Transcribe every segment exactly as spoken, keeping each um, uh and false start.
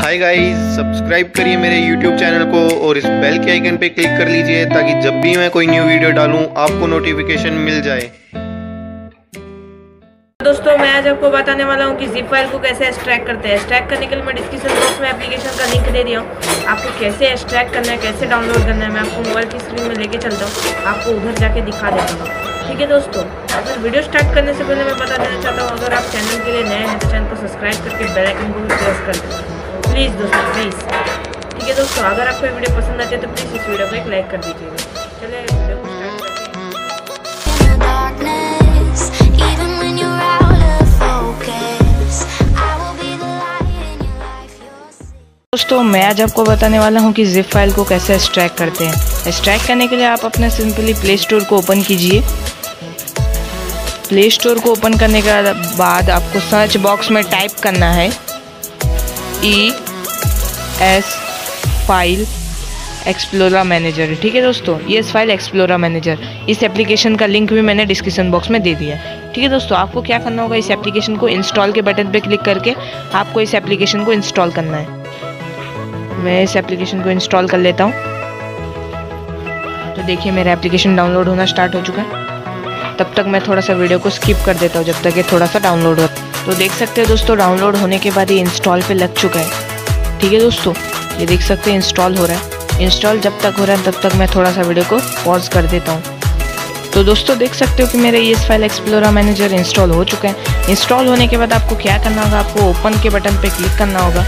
Hi guys, subscribe करिए मेरे YouTube channel को और इस बेल के आइकन पे क्लिक कर लीजिए ताकि जब भी मैं कोई न्यू वीडियो डालूं आपको नोटिफिकेशन मिल जाए। दोस्तों मैं आज आपको बताने वाला हूं कि जिप फाइल को कैसे एक्सट्रैक्ट करते हैं। एक्सट्रैक्ट करने के लिए मैं डिस्क्रिप्शन बॉक्स में एप्लीकेशन का लिंक दे दिया हूं। आपको कैसे एक्सट्रैक्ट करना है, कैसे डाउनलोड करना है, मैं आपको मोबाइल की स्क्रीन में लेके चलता हूँ, आपको उधर जाके दिखा देता हूँ। ठीक है दोस्तों, अगर वीडियो स्टार्ट करने से पहले मैं बता देना चाहता हूँ, अगर आप चैनल के लिए नए हैं तो चैनल को सब्सक्राइब करके बेल आइकन को भी प्रेस कर दें प्लीज़ दोस्तों, प्लीज़। ठीक है दोस्तों, अगर आपको वीडियो पसंद आती है तो प्लीज़ इस वीडियो को एक लाइक कर दीजिएगा। चलिए वीडियो को स्टार्ट करते हैं। दोस्तों मैं आज आपको बताने वाला हूं कि जिप फाइल को कैसे एक्सट्रैक्ट करते हैं। एक्सट्रैक्ट करने के लिए आप अपने सिंपली प्ले स्टोर को ओपन कीजिए। प्ले स्टोर को ओपन करने के बाद आपको सर्च बॉक्स में टाइप करना है E S file explorer manager. ठीक है दोस्तों, ये इस फाइल एक्सप्लोरर मैनेजर, इस एप्लीकेशन का लिंक भी मैंने डिस्क्रिप्शन बॉक्स में दे दिया है। ठीक है दोस्तों, आपको क्या करना होगा, इस एप्लीकेशन को इंस्टॉल के बटन पे क्लिक करके आपको इस एप्लीकेशन को इंस्टॉल करना है। मैं इस एप्लीकेशन को इंस्टॉल कर लेता हूँ। तो देखिए मेरा एप्लीकेशन डाउनलोड होना स्टार्ट हो चुका है। तब तक मैं थोड़ा सा वीडियो को स्किप कर देता हूँ जब तक ये थोड़ा सा डाउनलोड हो। तो देख सकते हैं दोस्तों, डाउनलोड होने के बाद ये इंस्टॉल पे लग चुका है। ठीक है दोस्तों, ये देख सकते हैं इंस्टॉल हो रहा है। इंस्टॉल जब तक हो रहा है तब तक मैं थोड़ा सा वीडियो को पॉज कर देता हूँ। तो दोस्तों देख सकते हो कि मेरा ये फाइल एक्सप्लोरर मैनेजर इंस्टॉल हो चुका है। इंस्टॉल होने के बाद आपको क्या करना होगा, आपको ओपन के बटन पे क्लिक करना होगा।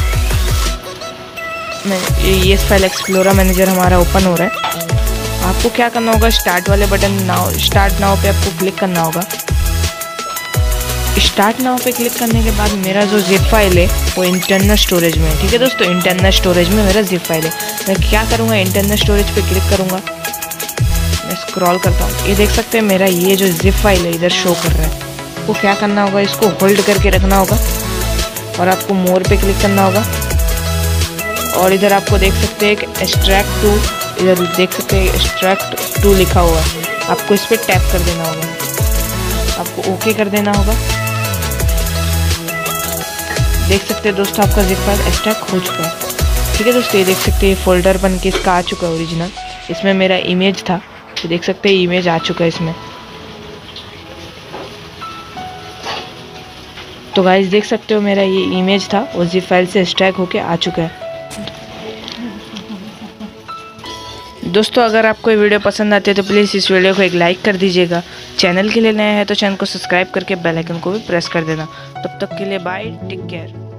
ये फाइल एक्सप्लोरर मैनेजर हमारा ओपन हो रहा है। आपको क्या करना होगा, स्टार्ट वाले बटन नाउ स्टार्ट नाउ पे आपको क्लिक करना होगा। स्टार्ट नाउ पे क्लिक करने के बाद मेरा जो जिप फाइल है वो इंटरनल स्टोरेज में है। ठीक है दोस्तों, इंटरनल स्टोरेज में मेरा जिप फाइल है। मैं क्या करूँगा, इंटरनल स्टोरेज पे क्लिक करूँगा। मैं स्क्रॉल करता हूँ, ये देख सकते हैं मेरा ये जो जिप फाइल है इधर शो कर रहा है। आपको क्या करना होगा, इसको होल्ड करके रखना होगा और आपको मोर पे क्लिक करना होगा। और इधर आपको देख सकते हैं एक एक्सट्रैक्ट टू, इधर देख सकते हैं एक्सट्रैक्ट टू लिखा हुआ है। आपको इस पर टैप कर देना होगा, आपको ओके कर देना होगा। देख सकते हैं दोस्तों आपका जिप फाइल एक्सट्रैक्ट हो चुका है। ठीक है दोस्तों, ये देख सकते हैं फोल्डर बन के इसका आ चुका है ओरिजिनल। इसमें मेरा इमेज था, तो देख सकते हैं इमेज आ चुका है इसमें। तो गाइस देख सकते हो मेरा ये इमेज था वो जिप फाइल से एक्सट्रैक्ट होके आ चुका है। दोस्तों अगर आपको ये वीडियो पसंद आती है तो प्लीज़ इस वीडियो को एक लाइक कर दीजिएगा। चैनल के लिए नए हैं तो चैनल को सब्सक्राइब करके बेल आइकन को भी प्रेस कर देना। तब तक के लिए बाय, टेक केयर।